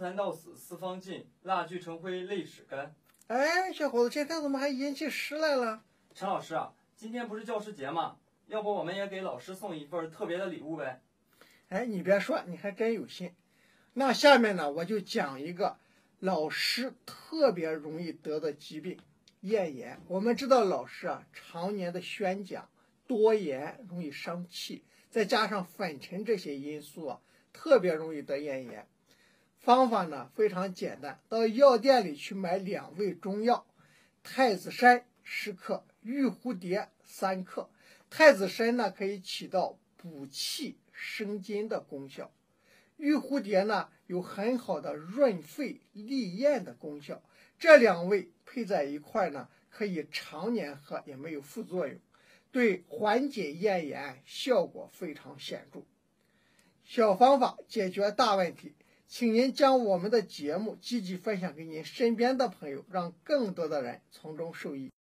蚕到死丝方尽，蜡炬成灰泪始干。 哎，小伙子，今天怎么还吟起诗来了？ 陈老师啊，今天不是教师节吗？要不我们也给老师送一份特别的礼物呗？ 哎，你别说，你还真有心。那下面呢，我就讲一个老师特别容易得的疾病——咽炎。我们知道老师啊，常年的宣讲、多言，容易伤气，再加上粉尘这些因素啊，特别容易得咽炎。方法呢非常简单，到药店里去买2味中药，太子参10克，玉蝴蝶3克。太子参呢可以起到补气生津的功效，玉蝴蝶呢有很好的润肺利咽的功效。这2味配在一块呢，可以常年喝，也没有副作用，对缓解咽炎效果非常显著。小方法解决大问题，请您将我们的节目积极分享给您身边的朋友，让更多的人从中受益。